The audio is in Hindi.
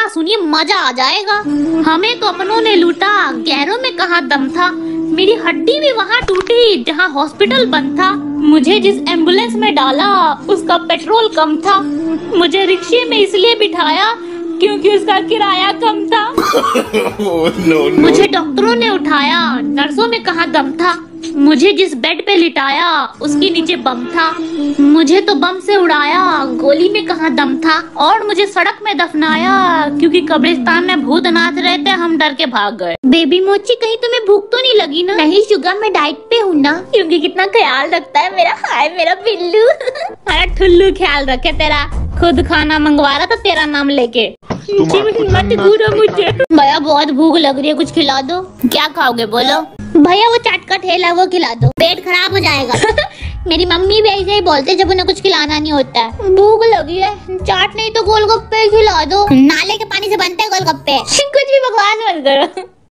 पूरा सुनिए, मजा आ जाएगा। हमें तो अपनों ने लूटा, गैरों में कहाँ दम था। मेरी हड्डी भी वहाँ टूटी जहाँ हॉस्पिटल बंद था। मुझे जिस एम्बुलेंस में डाला उसका पेट्रोल कम था। मुझे रिक्शे में इसलिए बिठाया क्योंकि उसका किराया कम था। मुझे डॉक्टरों ने उठाया, नर्सों में कहाँ दम था। मुझे जिस बेड पे लिटाया उसके नीचे बम था। मुझे तो बम से उड़ाया, गोली में कहाँ दम था। और मुझे सड़क में दफनाया क्योंकि कब्रिस्तान में भूत नाच रहे थे, हम डर के भाग गए। बेबी मोची, कहीं तुम्हें भूख तो नहीं लगी ना? नहीं शुगर, मैं डाइट पे हूँ ना। क्योंकि कितना ख्याल रखता है मेरा। हाय मेरा बिल्लू। अरे ठुल्लू, ख्याल रखे तेरा। खुद खाना मंगवा रहा था तेरा नाम लेके। मत घूरो मुझे। भैया बहुत भूख लग रही है, कुछ खिला दो। क्या खाओगे बोलो? भैया वो चाट का ठेला वो खिला दो, पेट खराब हो जाएगा। मेरी मम्मी भी ऐसे ही बोलते जब उन्हें कुछ खिलाना नहीं होता है। भूख लगी है, चाट नहीं तो गोलगप्पे खिला दो। नाले के पानी से बनते हैं गोलगप्पे। कुछ भी बकवास मत करो।